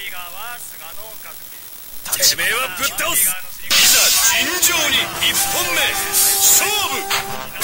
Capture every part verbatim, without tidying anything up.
てめえはぶっ倒す。いざ尋常にいっぽんめ勝負。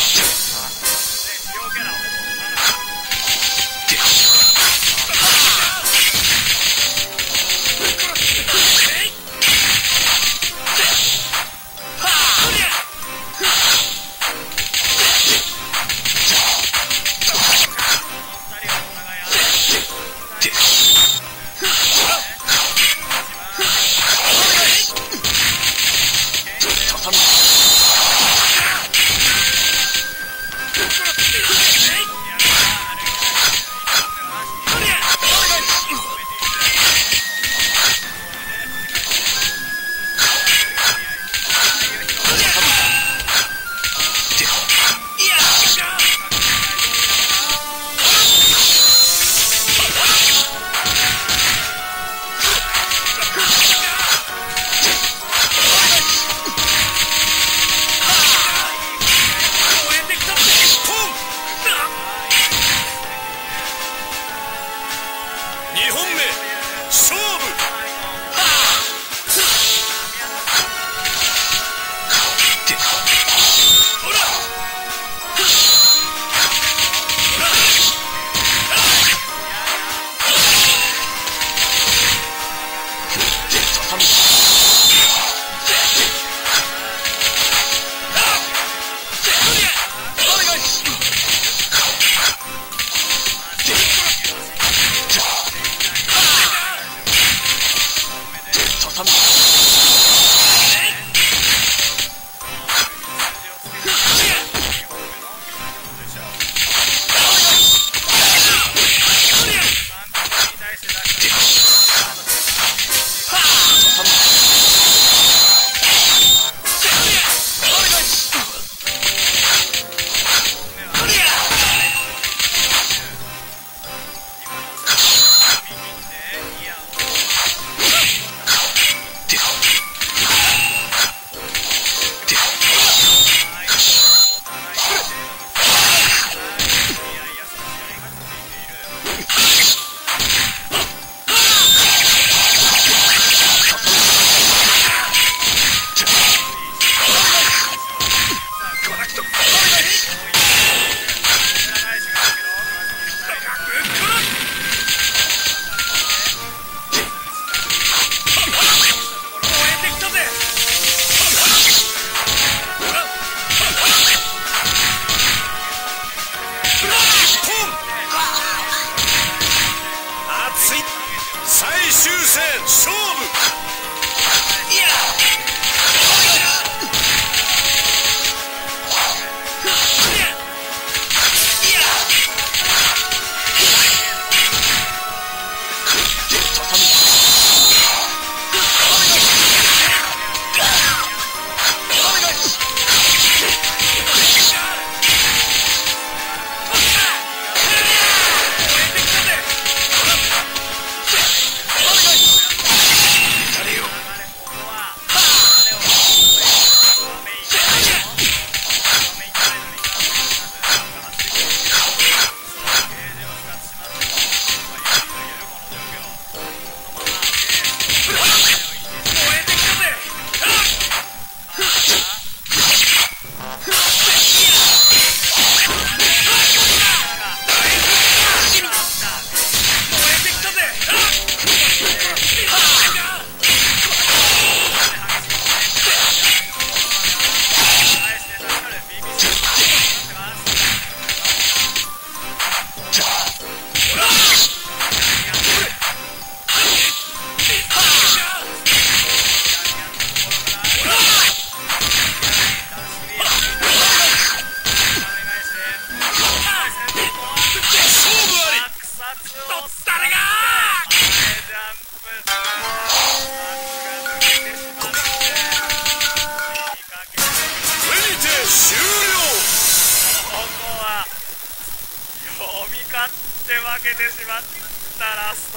負けてしまったラスト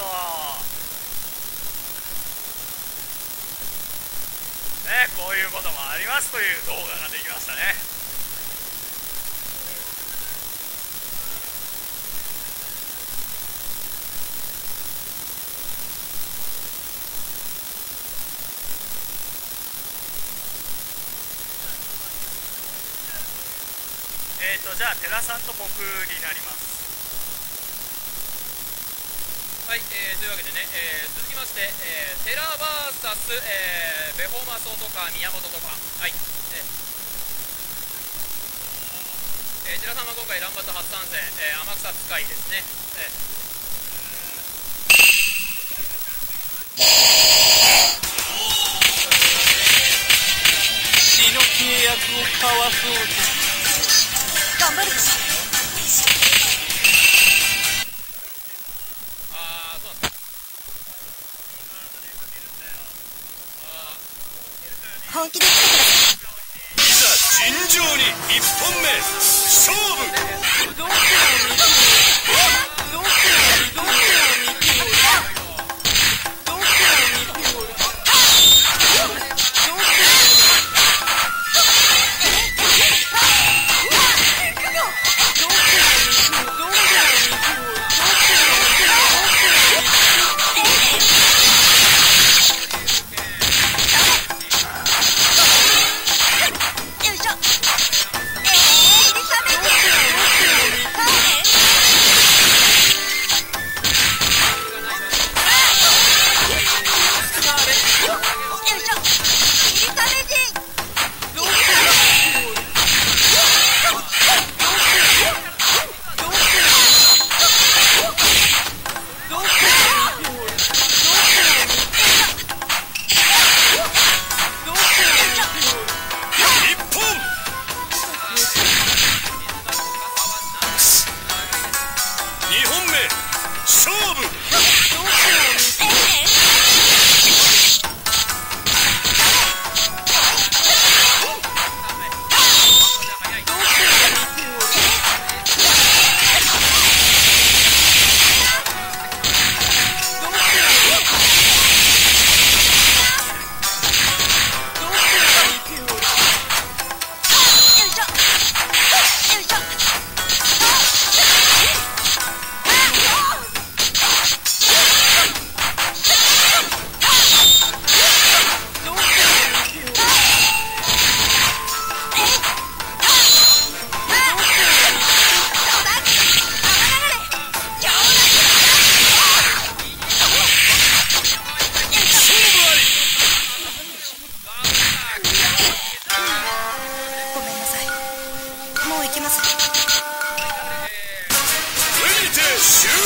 ね、こういうこともありますという動画ができましたね。 えーとじゃあ寺さんと僕になります。はい、えー、というわけでね、えー、続きまして、えー、テラ ブイエス、えー、ベホーマソとか宮本とか、はい、えーえー、テラさんは今回ランバット初参戦、えー、天草使いですね、えー、死の契約を交わそう。 頑張るぞ。本気で来てください。 いざ尋常に一本目勝負。 どうしてもどうしてもどうしてもどうしても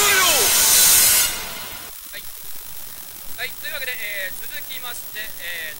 はい、というわけで、えー、続きまして、えー